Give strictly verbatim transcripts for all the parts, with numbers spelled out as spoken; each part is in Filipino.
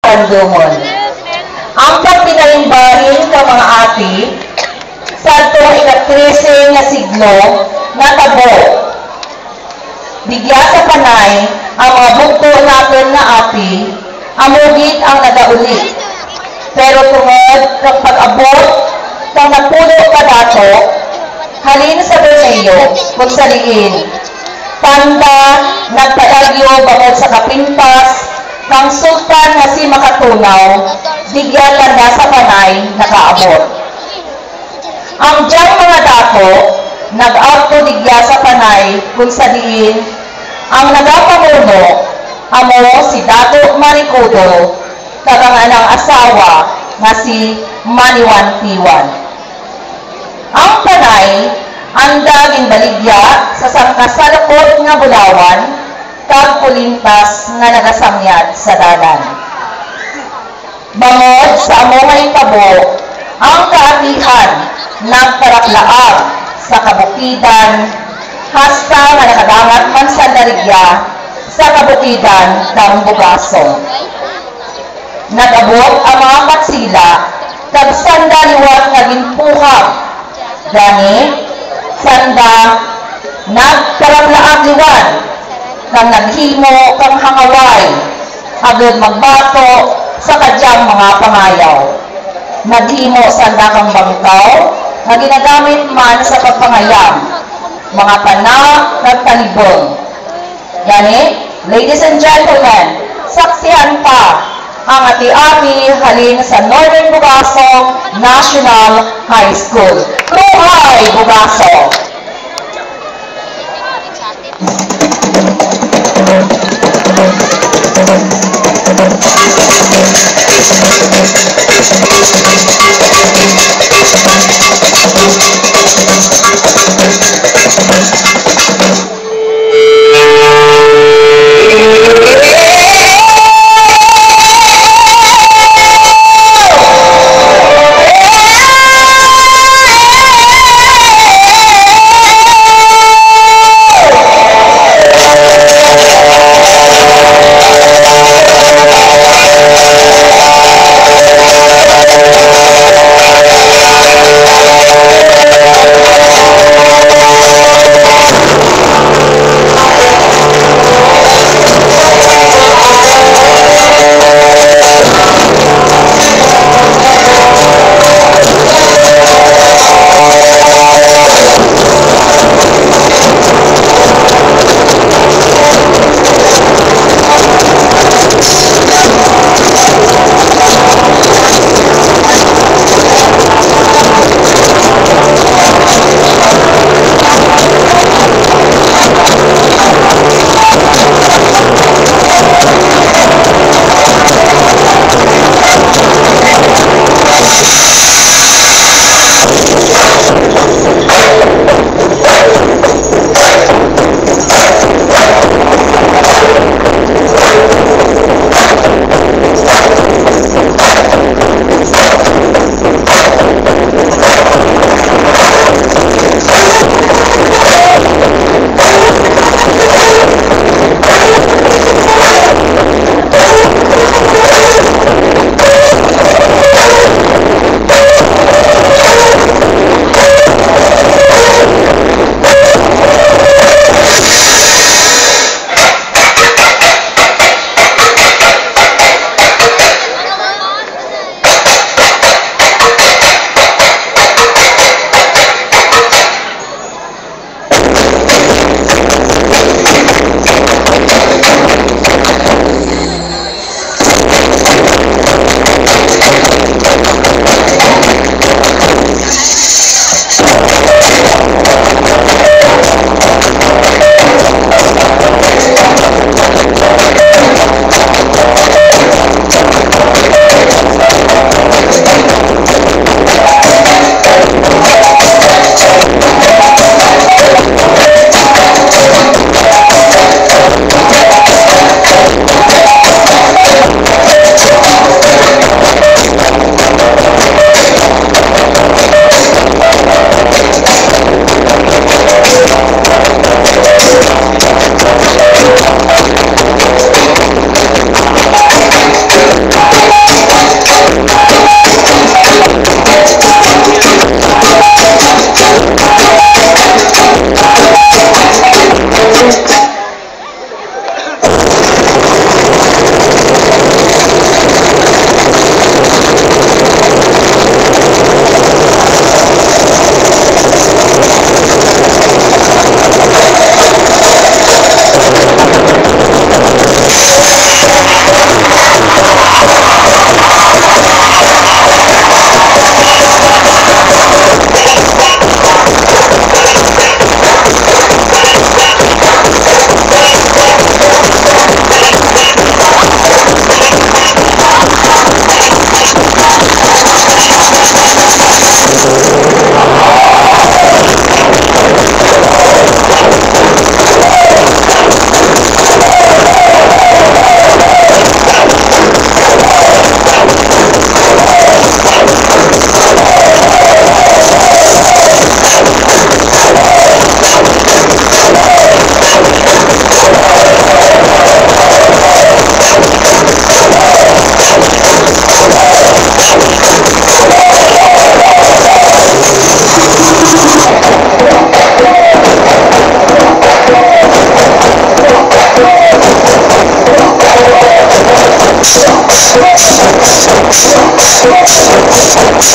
Pandumon. Ang pagpinaimbahin ka mga ati sa itong ikatrese nga siglo na tabo. Bigya sa panay ang mga bugto natin na ati, amugit ang nagauli. Pero tungod ng pag-abot ng napulo ka dato, halin sa Bermeo, kung saliin, tanda, nagpadagyo bangod sa kapintas, ng sultan nga si Makatunaw, digyan tanda sa panay, nakaabot. Ang diyang mga dato, nag-auto digya sa panay, kung saliin, ang nagapamuno, amo si Dato Maricodo, kaganganang asawa nga si Maniwan Tiwan. Ang panay, anda ginbaligya sa sangkasalakot nga bulawan, kag pulintas nga nagasamyad sa dalan. Bangod sa amo nga itabo, ang kaatihan nagparaklaan sa kabukidan, hasta nga nakadangat man sa darigya sa kabukidan ng Bugaso. Nag-abot ang mga katsila, kag sanda liwat nga ginpuhag, gani, sanda, nagparaklaan liwan, nang naghimo kang hangaway, agad magbato sa kadyang mga pangayaw. Naghimo sanda kang bangkaw, na ginagamit man sa pagpangayam, mga tanak nagtalibong. Gani, ladies and gentlemen, saksihan pa ang ati-ami halin sa Northern Bugasong National High School. Kruhay, Bugasong!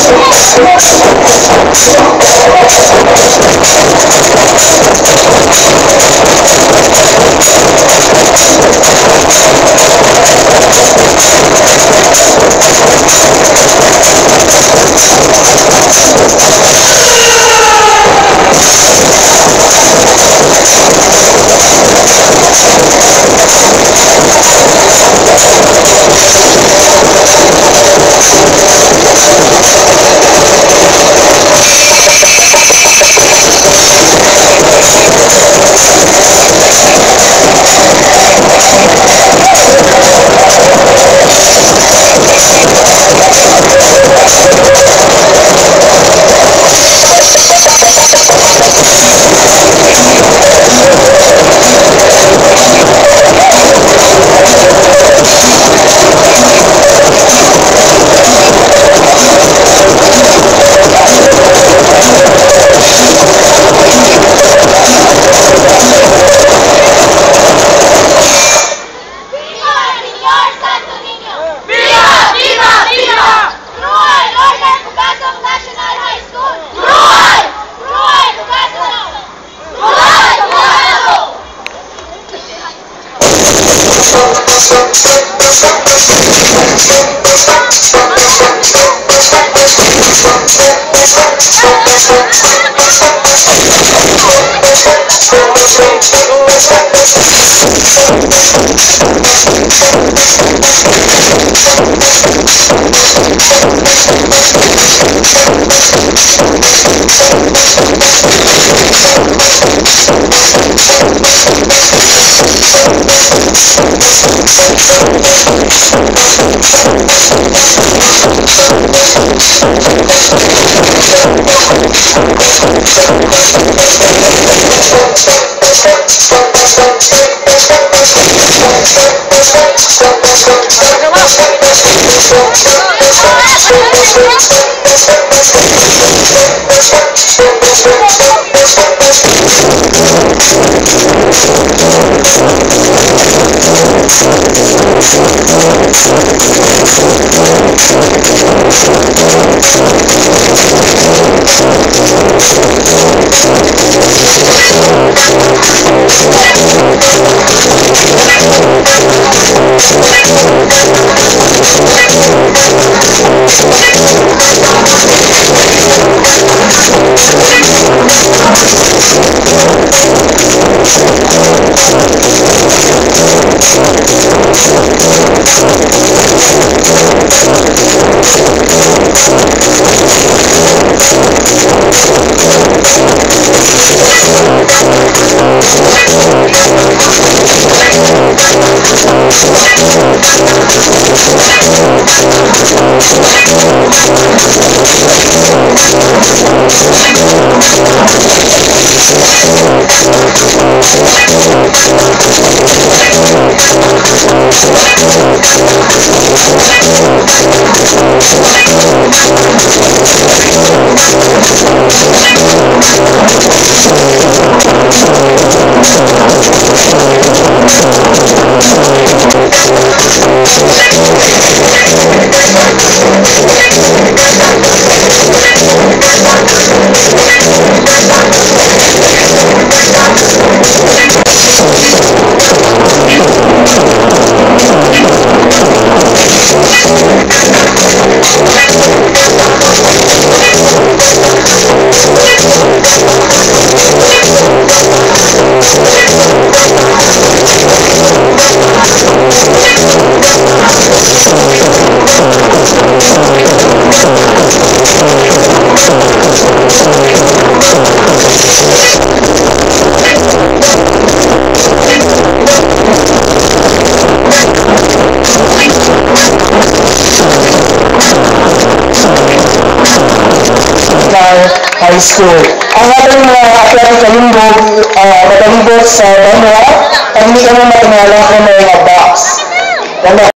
High School. Ang ating mga atleti kalinggo, uh, matalibot sa Banwa, kami kami matingalang ko may mga box. Wala